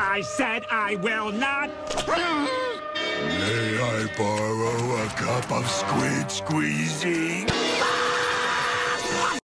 I said I will not. May I borrow a cup of squid squeezing?